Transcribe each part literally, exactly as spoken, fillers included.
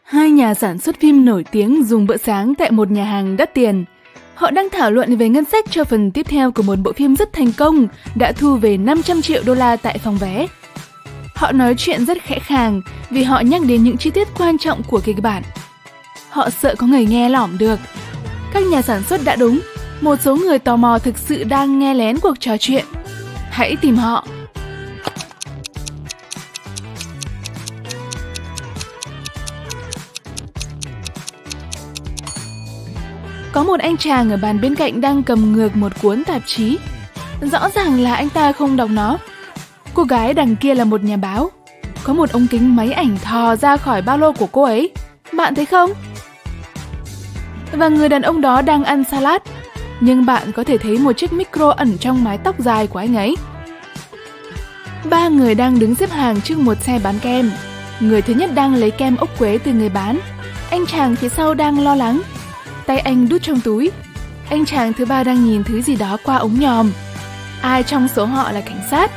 Hai nhà sản xuất phim nổi tiếng dùng bữa sáng tại một nhà hàng đắt tiền. Họ đang thảo luận về ngân sách cho phần tiếp theo của một bộ phim rất thành công đã thu về năm trăm triệu đô la tại phòng vé. Họ nói chuyện rất khẽ khàng vì họ nhắc đến những chi tiết quan trọng của kịch bản. Họ sợ có người nghe lỏm được. Các nhà sản xuất đã đúng, một số người tò mò thực sự đang nghe lén cuộc trò chuyện. Hãy tìm họ. Có một anh chàng ở bàn bên cạnh đang cầm ngược một cuốn tạp chí. Rõ ràng là anh ta không đọc nó. Cô gái đằng kia là một nhà báo. Có một ống kính máy ảnh thò ra khỏi ba lô của cô ấy. Bạn thấy không? Và người đàn ông đó đang ăn salad. Nhưng bạn có thể thấy một chiếc micro ẩn trong mái tóc dài của anh ấy. Ba người đang đứng xếp hàng trước một xe bán kem. Người thứ nhất đang lấy kem ốc quế từ người bán. Anh chàng phía sau đang lo lắng. Tay anh đút trong túi. Anh chàng thứ ba đang nhìn thứ gì đó qua ống nhòm. Ai trong số họ là cảnh sát?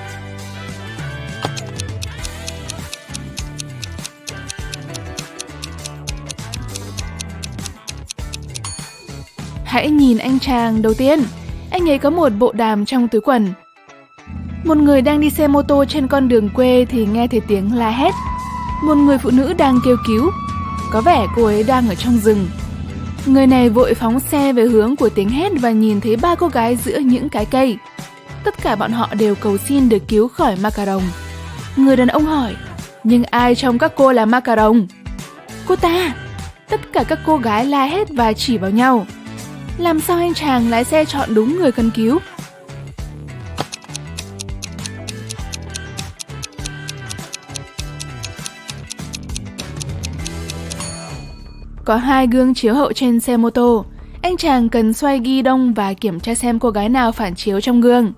Hãy nhìn anh chàng đầu tiên. Anh ấy có một bộ đàm trong túi quần. Một người đang đi xe mô tô trên con đường quê thì nghe thấy tiếng la hét. Một người phụ nữ đang kêu cứu. Có vẻ cô ấy đang ở trong rừng. Người này vội phóng xe về hướng của tiếng hét và nhìn thấy ba cô gái giữa những cái cây. Tất cả bọn họ đều cầu xin được cứu khỏi ma cà rồng. Người đàn ông hỏi, nhưng ai trong các cô là ma cà rồng? Cô ta! Tất cả các cô gái la hét và chỉ vào nhau. Làm sao anh chàng lái xe chọn đúng người cần cứu? Có hai gương chiếu hậu trên xe mô tô. Anh chàng cần xoay ghi đông và kiểm tra xem cô gái nào phản chiếu trong gương.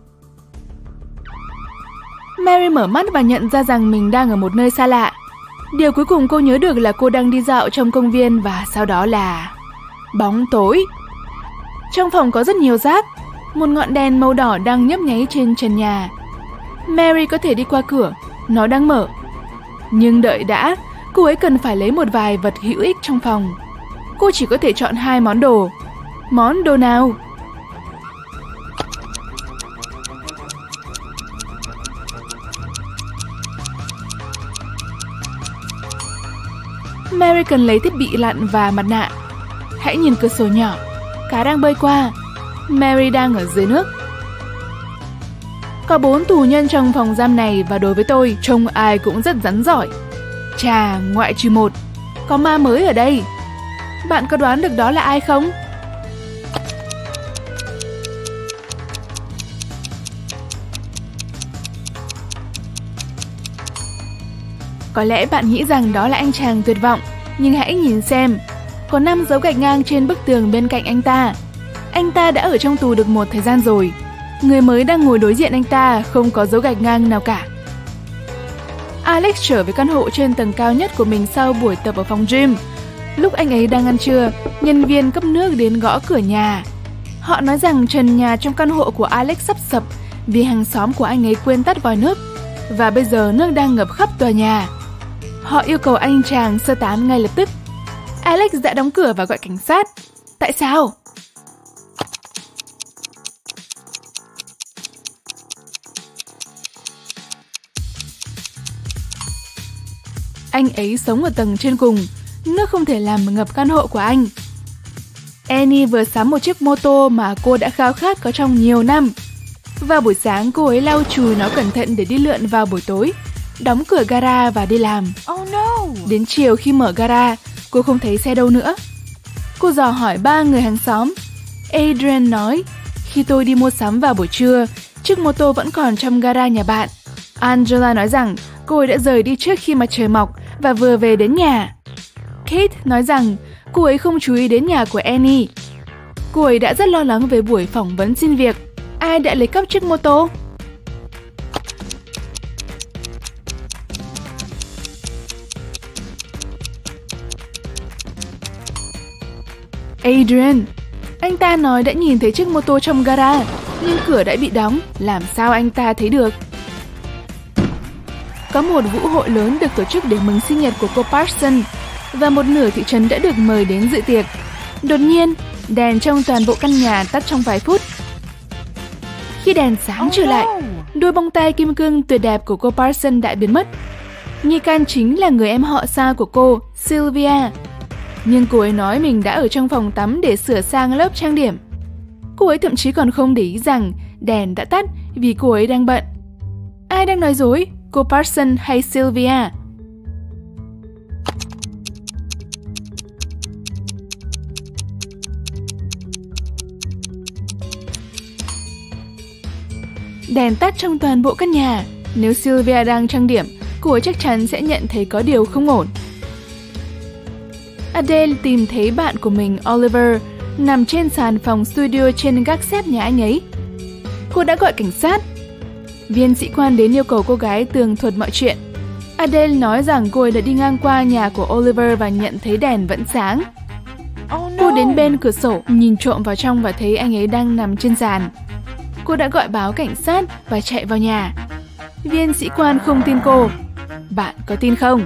Mary mở mắt và nhận ra rằng mình đang ở một nơi xa lạ. Điều cuối cùng cô nhớ được là cô đang đi dạo trong công viên và sau đó là... bóng tối. Trong phòng có rất nhiều rác. Một ngọn đèn màu đỏ đang nhấp nháy trên trần nhà. Mary có thể đi qua cửa, nó đang mở. Nhưng đợi đã, cô ấy cần phải lấy một vài vật hữu ích trong phòng. Cô chỉ có thể chọn hai món đồ. Món đồ nào? Mary cần lấy thiết bị lặn và mặt nạ. Hãy nhìn cửa sổ nhỏ. Cá đang bơi qua. Mary đang ở dưới nước. Có bốn tù nhân trong phòng giam này và đối với tôi, trông ai cũng rất rắn giỏi. Chà, ngoại trừ một. Có ma mới ở đây. Bạn có đoán được đó là ai không? Có lẽ bạn nghĩ rằng đó là anh chàng tuyệt vọng. Nhưng hãy nhìn xem. Có năm dấu gạch ngang trên bức tường bên cạnh anh ta. Anh ta đã ở trong tù được một thời gian rồi. Người mới đang ngồi đối diện anh ta không có dấu gạch ngang nào cả. Alex trở về căn hộ trên tầng cao nhất của mình sau buổi tập ở phòng gym. Lúc anh ấy đang ăn trưa, nhân viên cấp nước đến gõ cửa nhà. Họ nói rằng trần nhà trong căn hộ của Alex sắp sập vì hàng xóm của anh ấy quên tắt vòi nước. Và bây giờ nước đang ngập khắp tòa nhà. Họ yêu cầu anh chàng sơ tán ngay lập tức. Alex đã đóng cửa và gọi cảnh sát. Tại sao? Anh ấy sống ở tầng trên cùng. Nước không thể làm ngập căn hộ của anh. Annie vừa sắm một chiếc mô tô mà cô đã khao khát có trong nhiều năm. Vào buổi sáng cô ấy lau chùi nó cẩn thận để đi lượn vào buổi tối, đóng cửa gara và đi làm. Oh no. Đến chiều khi mở gara, cô không thấy xe đâu nữa. Cô dò hỏi ba người hàng xóm. Adrian nói, khi tôi đi mua sắm vào buổi trưa, chiếc mô tô vẫn còn trong gara nhà bạn. Angela nói rằng cô ấy đã rời đi trước khi mặt trời mọc và vừa về đến nhà. Kate nói rằng cô ấy không chú ý đến nhà của Annie. Cô ấy đã rất lo lắng về buổi phỏng vấn xin việc. Ai đã lấy cắp chiếc mô tô? Adrian. Anh ta nói đã nhìn thấy chiếc mô tô trong gara, nhưng cửa đã bị đóng. Làm sao anh ta thấy được? Có một vũ hội lớn được tổ chức để mừng sinh nhật của cô Parsons. và một nửa thị trấn đã được mời đến dự tiệc. Đột nhiên, đèn trong toàn bộ căn nhà tắt trong vài phút. Khi đèn sáng trở lại, đôi bông tai kim cương tuyệt đẹp của cô Parsons đã biến mất. Nghi can chính là người em họ xa của cô, Sylvia. Nhưng cô ấy nói mình đã ở trong phòng tắm để sửa sang lớp trang điểm. Cô ấy thậm chí còn không để ý rằng đèn đã tắt vì cô ấy đang bận. Ai đang nói dối, cô Parsons hay Sylvia? Đèn tắt trong toàn bộ căn nhà. Nếu Sylvia đang trang điểm, cô ấy chắc chắn sẽ nhận thấy có điều không ổn. Adele tìm thấy bạn của mình Oliver nằm trên sàn phòng studio trên gác xếp nhà anh ấy. Cô đã gọi cảnh sát. Viên sĩ quan đến yêu cầu cô gái tường thuật mọi chuyện. Adele nói rằng cô ấy đã đi ngang qua nhà của Oliver và nhận thấy đèn vẫn sáng. Cô đến bên cửa sổ, nhìn trộm vào trong và thấy anh ấy đang nằm trên sàn. Cô đã gọi báo cảnh sát và chạy vào nhà. Viên sĩ quan không tin cô. Bạn có tin không?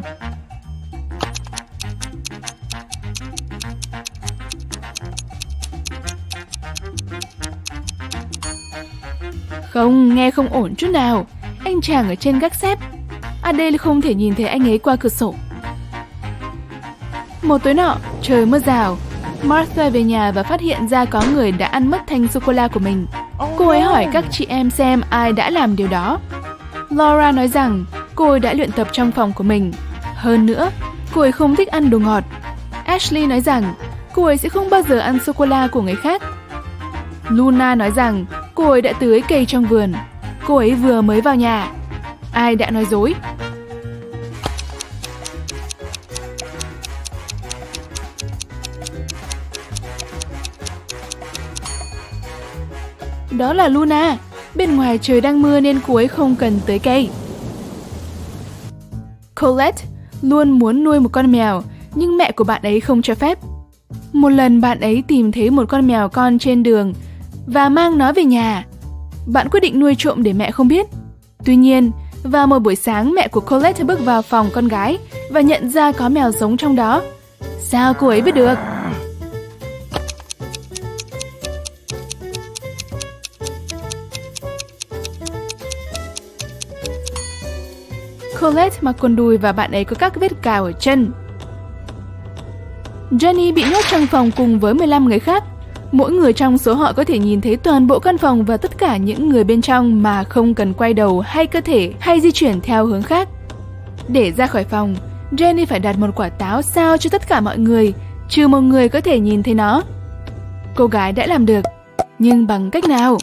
Không, nghe không ổn chút nào. Anh chàng ở trên gác xếp. Adele không thể nhìn thấy anh ấy qua cửa sổ. Một tối nọ, trời mưa rào. Martha về nhà và phát hiện ra có người đã ăn mất thanh sô-cô-la của mình. Cô ấy hỏi các chị em xem ai đã làm điều đó. Laura nói rằng cô ấy đã luyện tập trong phòng của mình. Hơn nữa, cô ấy không thích ăn đồ ngọt. Ashley nói rằng cô ấy sẽ không bao giờ ăn sô-cô-la của người khác. Luna nói rằng cô ấy đã tưới cây trong vườn. Cô ấy vừa mới vào nhà. Ai đã nói dối? Đó là Luna. Bên ngoài trời đang mưa nên cô ấy không cần tưới cây. Colette luôn muốn nuôi một con mèo, nhưng mẹ của bạn ấy không cho phép. Một lần bạn ấy tìm thấy một con mèo con trên đường và mang nó về nhà. Bạn quyết định nuôi trộm để mẹ không biết. Tuy nhiên, vào một buổi sáng mẹ của Colette bước vào phòng con gái và nhận ra có mèo sống trong đó. Sao cô ấy biết được? Colette mặc quần đùi và bạn ấy có các vết cào ở chân. Jenny bị nhốt trong phòng cùng với mười lăm người khác. Mỗi người trong số họ có thể nhìn thấy toàn bộ căn phòng và tất cả những người bên trong mà không cần quay đầu hay cơ thể hay di chuyển theo hướng khác. Để ra khỏi phòng, Jenny phải đặt một quả táo sao cho tất cả mọi người, trừ một người có thể nhìn thấy nó. Cô gái đã làm được, nhưng bằng cách nào?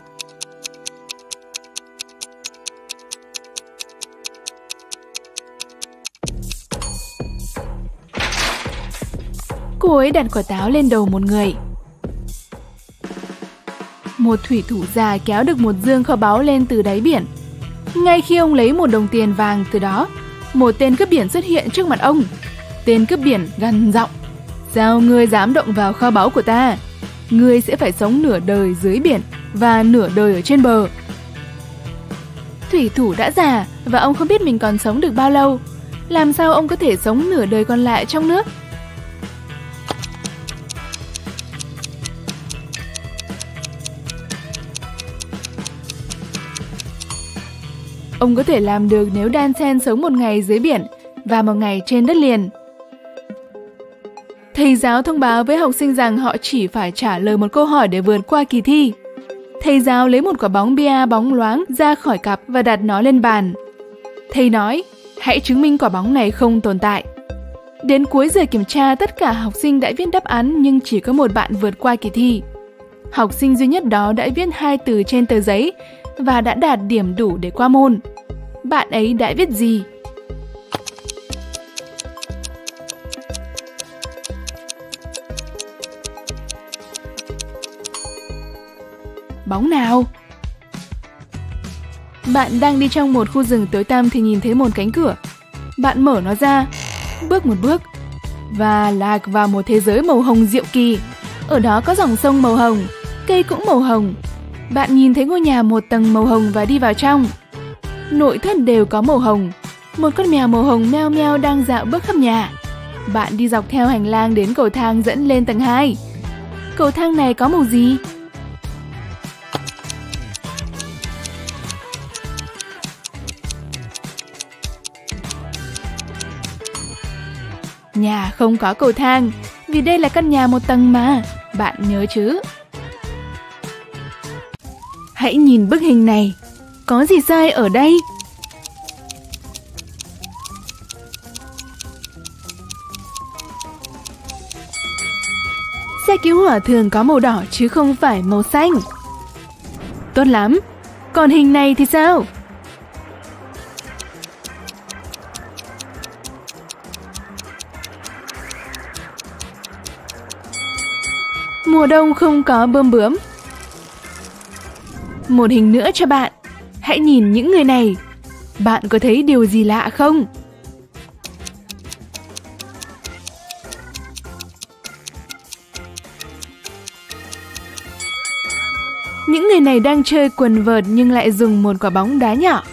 Cô ấy đặt quả táo lên đầu một người. Một thủy thủ già kéo được một dương kho báu lên từ đáy biển. Ngay khi ông lấy một đồng tiền vàng từ đó, một tên cướp biển xuất hiện trước mặt ông. Tên cướp biển gằn giọng: "Sao ngươi dám động vào kho báu của ta? Ngươi sẽ phải sống nửa đời dưới biển và nửa đời ở trên bờ." Thủy thủ đã già và ông không biết mình còn sống được bao lâu. Làm sao ông có thể sống nửa đời còn lại trong nước? Ông có thể làm được nếu đan xen sống một ngày dưới biển và một ngày trên đất liền. Thầy giáo thông báo với học sinh rằng họ chỉ phải trả lời một câu hỏi để vượt qua kỳ thi. Thầy giáo lấy một quả bóng bia bóng loáng ra khỏi cặp và đặt nó lên bàn. Thầy nói, hãy chứng minh quả bóng này không tồn tại. Đến cuối giờ kiểm tra, tất cả học sinh đã viết đáp án nhưng chỉ có một bạn vượt qua kỳ thi. Học sinh duy nhất đó đã viết hai từ trên tờ giấy và đã đạt điểm đủ để qua môn. Bạn ấy đã viết gì? Bóng nào? Bạn đang đi trong một khu rừng tối tăm thì nhìn thấy một cánh cửa. Bạn mở nó ra, bước một bước và lạc vào một thế giới màu hồng diệu kỳ. Ở đó có dòng sông màu hồng, cây cũng màu hồng. Bạn nhìn thấy ngôi nhà một tầng màu hồng và đi vào trong. Nội thất đều có màu hồng. Một con mèo màu hồng meo meo đang dạo bước khắp nhà. Bạn đi dọc theo hành lang đến cầu thang dẫn lên tầng hai. Cầu thang này có màu gì? Nhà không có cầu thang, vì đây là căn nhà một tầng mà, bạn nhớ chứ? Hãy nhìn bức hình này, có gì sai ở đây? Xe cứu hỏa thường có màu đỏ chứ không phải màu xanh. Tốt lắm, còn hình này thì sao? Mùa đông không có bươm bướm. Một hình nữa cho bạn. Hãy nhìn những người này. Bạn có thấy điều gì lạ không? Những người này đang chơi quần vợt nhưng lại dùng một quả bóng đá nhỏ.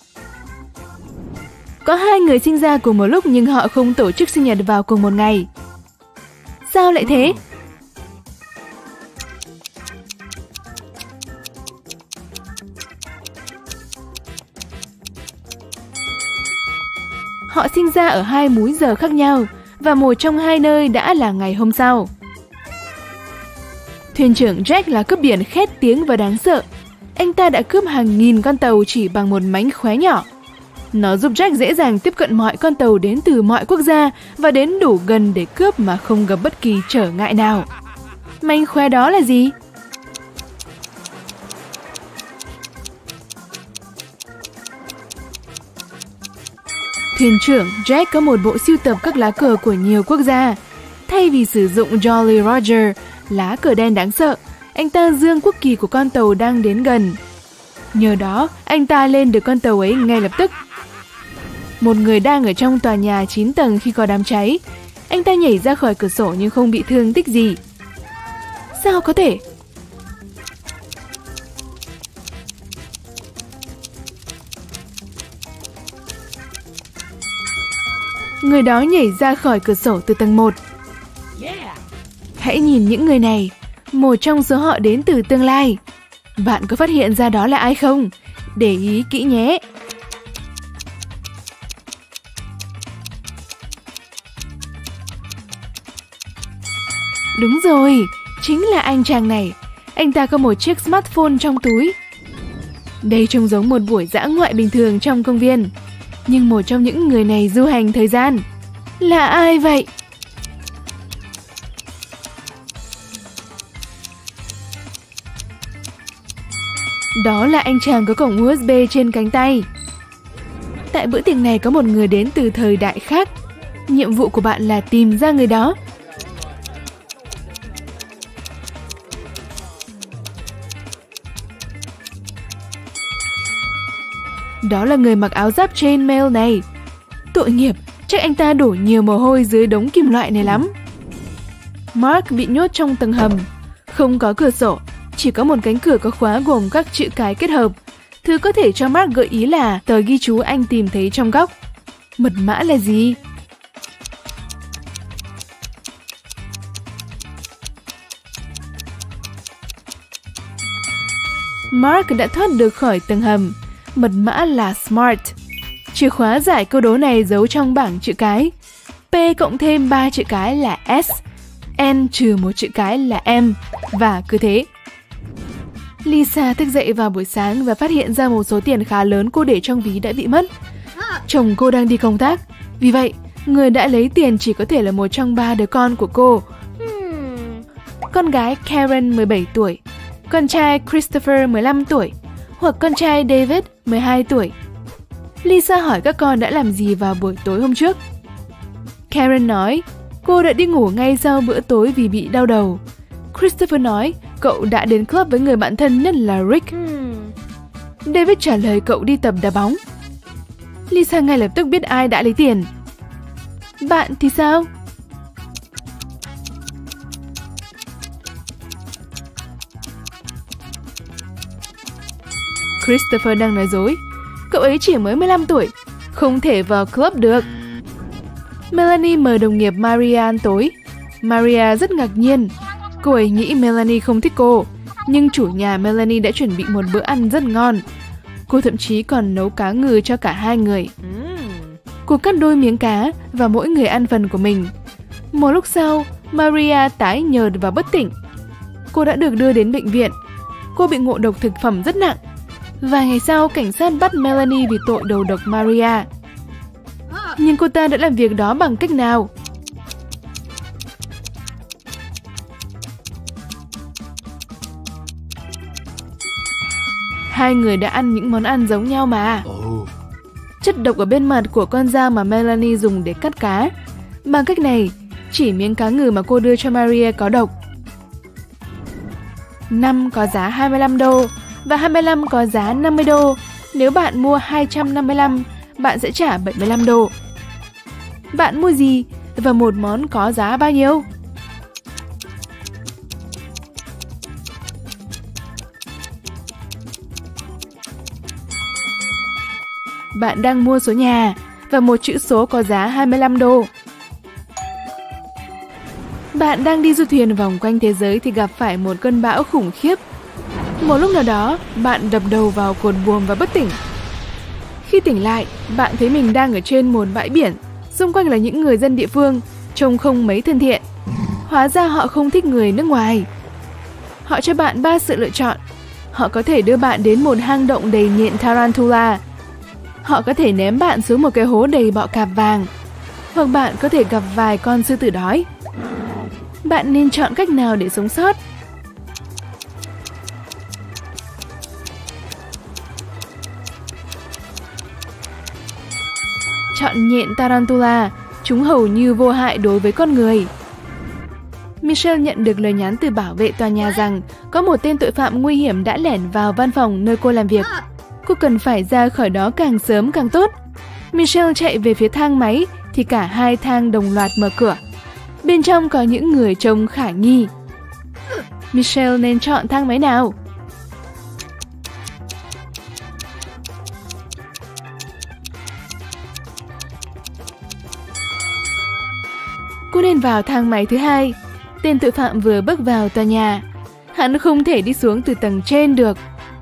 Có hai người sinh ra cùng một lúc nhưng họ không tổ chức sinh nhật vào cùng một ngày. Sao lại thế? Họ sinh ra ở hai múi giờ khác nhau và một trong hai nơi đã là ngày hôm sau. Thuyền trưởng Jack là cướp biển khét tiếng và đáng sợ. Anh ta đã cướp hàng nghìn con tàu chỉ bằng một mánh khóe nhỏ. Nó giúp Jack dễ dàng tiếp cận mọi con tàu đến từ mọi quốc gia và đến đủ gần để cướp mà không gặp bất kỳ trở ngại nào. Mánh khóe đó là gì? Thuyền trưởng Jack có một bộ sưu tập các lá cờ của nhiều quốc gia. Thay vì sử dụng Jolly Roger, lá cờ đen đáng sợ, anh ta giương quốc kỳ của con tàu đang đến gần. Nhờ đó, anh ta lên được con tàu ấy ngay lập tức. Một người đang ở trong tòa nhà chín tầng khi có đám cháy. Anh ta nhảy ra khỏi cửa sổ nhưng không bị thương tích gì. Sao có thể? Người đó nhảy ra khỏi cửa sổ từ tầng một. Hãy nhìn những người này. Một trong số họ đến từ tương lai. Bạn có phát hiện ra đó là ai không? Để ý kỹ nhé. Đúng rồi, chính là anh chàng này. Anh ta có một chiếc smartphone trong túi. Đây trông giống một buổi dã ngoại bình thường trong công viên. Nhưng một trong những người này du hành thời gian. Là ai vậy? Đó là anh chàng có cổng u ét bê trên cánh tay. Tại bữa tiệc này có một người đến từ thời đại khác. Nhiệm vụ của bạn là tìm ra người đó. Đó là người mặc áo giáp chainmail này. Tội nghiệp, chắc anh ta đổ nhiều mồ hôi dưới đống kim loại này lắm. Mark bị nhốt trong tầng hầm. Không có cửa sổ, chỉ có một cánh cửa có khóa gồm các chữ cái kết hợp. Thứ có thể cho Mark gợi ý là tờ ghi chú anh tìm thấy trong góc. Mật mã là gì? Mark đã thoát được khỏi tầng hầm. Mật mã là SMART. Chìa khóa giải câu đố này giấu trong bảng chữ cái. P cộng thêm ba chữ cái là S, N trừ một chữ cái là M, và cứ thế. Lisa thức dậy vào buổi sáng và phát hiện ra một số tiền khá lớn cô để trong ví đã bị mất. Chồng cô đang đi công tác, vì vậy người đã lấy tiền chỉ có thể là một trong ba đứa con của cô. Con gái Karen mười bảy tuổi, con trai Christopher mười lăm tuổi, hoặc con trai David mười hai tuổi. Lisa hỏi các con đã làm gì vào buổi tối hôm trước. Karen nói cô đã đi ngủ ngay sau bữa tối vì bị đau đầu. Christopher nói cậu đã đến club với người bạn thân nhất là Rick. David trả lời cậu đi tập đá bóng. Lisa ngay lập tức biết ai đã lấy tiền. Bạn thì sao? Christopher đang nói dối. Cậu ấy chỉ mới mười lăm tuổi, không thể vào club được. Melanie mời đồng nghiệp Maria ăn tối. Maria rất ngạc nhiên. Cô ấy nghĩ Melanie không thích cô, nhưng chủ nhà Melanie đã chuẩn bị một bữa ăn rất ngon. Cô thậm chí còn nấu cá ngừ cho cả hai người. Cô cắt đôi miếng cá và mỗi người ăn phần của mình. Một lúc sau, Maria tái nhợt và bất tỉnh. Cô đã được đưa đến bệnh viện. Cô bị ngộ độc thực phẩm rất nặng. Vài ngày sau, cảnh sát bắt Melanie vì tội đầu độc Maria. Nhưng cô ta đã làm việc đó bằng cách nào? Hai người đã ăn những món ăn giống nhau mà. Chất độc ở bên mặt của con dao mà Melanie dùng để cắt cá. Bằng cách này, chỉ miếng cá ngừ mà cô đưa cho Maria có độc. năm có giá hai mươi lăm đô và hai mươi lăm có giá năm mươi đô. Nếu bạn mua hai trăm năm mươi lăm, bạn sẽ trả bảy mươi lăm đô. Bạn mua gì và một món có giá bao nhiêu? Bạn đang mua số nhà và một chữ số có giá hai mươi lăm đô. Bạn đang đi du thuyền vòng quanh thế giới thì gặp phải một cơn bão khủng khiếp. Một lúc nào đó, bạn đập đầu vào cột buồm và bất tỉnh. Khi tỉnh lại, bạn thấy mình đang ở trên một bãi biển. Xung quanh là những người dân địa phương, trông không mấy thân thiện. Hóa ra họ không thích người nước ngoài. Họ cho bạn ba sự lựa chọn. Họ có thể đưa bạn đến một hang động đầy nhện tarantula. Họ có thể ném bạn xuống một cái hố đầy bọ cạp vàng. Hoặc bạn có thể gặp vài con sư tử đói. Bạn nên chọn cách nào để sống sót? Chọn nhện tarantula, chúng hầu như vô hại đối với con người. Michelle nhận được lời nhắn từ bảo vệ tòa nhà rằng có một tên tội phạm nguy hiểm đã lẻn vào văn phòng nơi cô làm việc. Cô cần phải ra khỏi đó càng sớm càng tốt. Michelle chạy về phía thang máy thì cả hai thang đồng loạt mở cửa. Bên trong có những người trông khả nghi. Michelle nên chọn thang máy nào? Cô nên vào thang máy thứ hai. Tên tội phạm vừa bước vào tòa nhà. Hắn không thể đi xuống từ tầng trên được.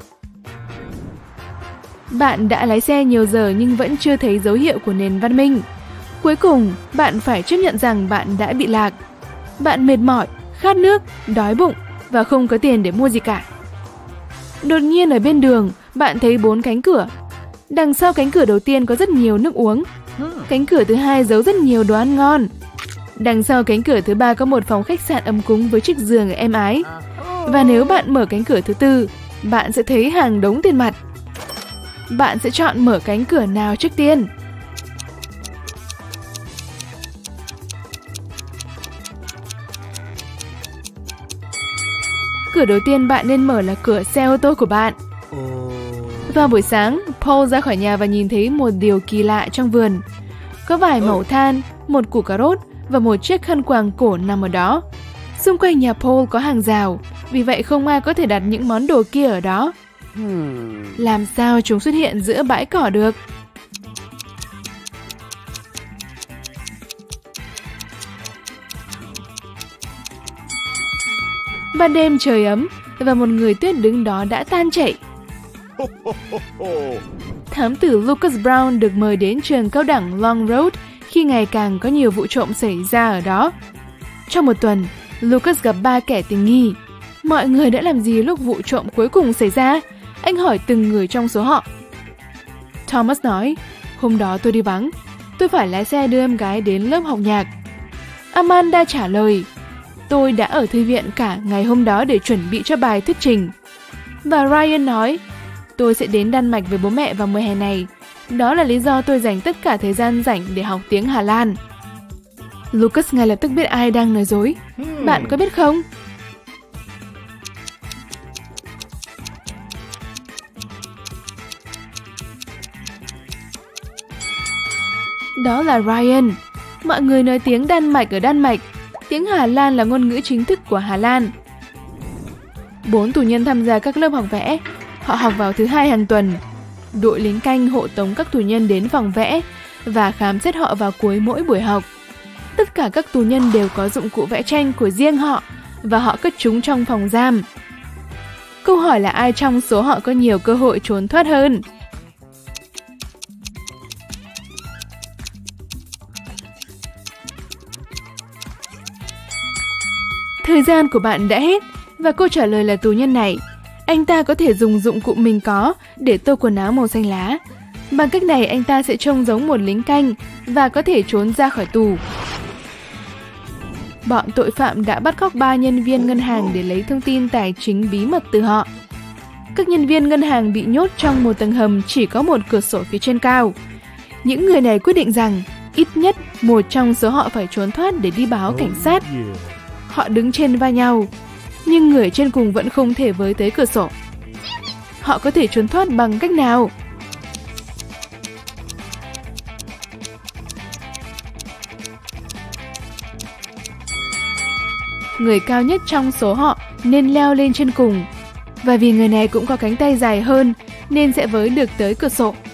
Bạn đã lái xe nhiều giờ nhưng vẫn chưa thấy dấu hiệu của nền văn minh. Cuối cùng, bạn phải chấp nhận rằng bạn đã bị lạc. Bạn mệt mỏi, khát nước, đói bụng và không có tiền để mua gì cả. Đột nhiên ở bên đường, bạn thấy bốn cánh cửa. Đằng sau cánh cửa đầu tiên có rất nhiều nước uống. Cánh cửa thứ hai giấu rất nhiều đồ ăn ngon. Đằng sau cánh cửa thứ ba có một phòng khách sạn ấm cúng với chiếc giường êm ái. Và nếu bạn mở cánh cửa thứ tư, bạn sẽ thấy hàng đống tiền mặt. Bạn sẽ chọn mở cánh cửa nào trước tiên? Cửa đầu tiên bạn nên mở là cửa xe ô tô của bạn. Vào buổi sáng, Paul ra khỏi nhà và nhìn thấy một điều kỳ lạ trong vườn. Có vài mẩu than, một củ cà rốt và một chiếc khăn quàng cổ nằm ở đó. Xung quanh nhà Paul có hàng rào, vì vậy không ai có thể đặt những món đồ kia ở đó. Làm sao chúng xuất hiện giữa bãi cỏ được? Ban đêm trời ấm và một người tuyết đứng đó đã tan chảy. Thám tử Lucas Brown được mời đến trường cao đẳng Long Road khi ngày càng có nhiều vụ trộm xảy ra ở đó. Trong một tuần, Lucas gặp ba kẻ tình nghi. Mọi người đã làm gì lúc vụ trộm cuối cùng xảy ra? Anh hỏi từng người trong số họ. Thomas nói, hôm đó tôi đi vắng. Tôi phải lái xe đưa em gái đến lớp học nhạc. Amanda trả lời, tôi đã ở thư viện cả ngày hôm đó để chuẩn bị cho bài thuyết trình. Và Ryan nói, tôi sẽ đến Đan Mạch với bố mẹ vào mùa hè này. Đó là lý do tôi dành tất cả thời gian rảnh để học tiếng Hà Lan. Lucas ngay lập tức biết ai đang nói dối. Bạn có biết không? Đó là Ryan. Mọi người nói tiếng Đan Mạch ở Đan Mạch. Tiếng Hà Lan là ngôn ngữ chính thức của Hà Lan. Bốn tù nhân tham gia các lớp học vẽ. Họ học vào thứ hai hàng tuần. Đội lính canh hộ tống các tù nhân đến phòng vẽ và khám xét họ vào cuối mỗi buổi học. Tất cả các tù nhân đều có dụng cụ vẽ tranh của riêng họ và họ cất chúng trong phòng giam. Câu hỏi là ai trong số họ có nhiều cơ hội trốn thoát hơn? Thời gian của bạn đã hết và câu trả lời là tù nhân này. Anh ta có thể dùng dụng cụ mình có để tô quần áo màu xanh lá. Bằng cách này anh ta sẽ trông giống một lính canh và có thể trốn ra khỏi tù. Bọn tội phạm đã bắt cóc ba nhân viên ngân hàng để lấy thông tin tài chính bí mật từ họ. Các nhân viên ngân hàng bị nhốt trong một tầng hầm chỉ có một cửa sổ phía trên cao. Những người này quyết định rằng ít nhất một trong số họ phải trốn thoát để đi báo cảnh sát. Họ đứng trên vai nhau, nhưng người trên cùng vẫn không thể với tới cửa sổ. Họ có thể trốn thoát bằng cách nào? Người cao nhất trong số họ nên leo lên trên cùng. Và vì người này cũng có cánh tay dài hơn nên sẽ với được tới cửa sổ.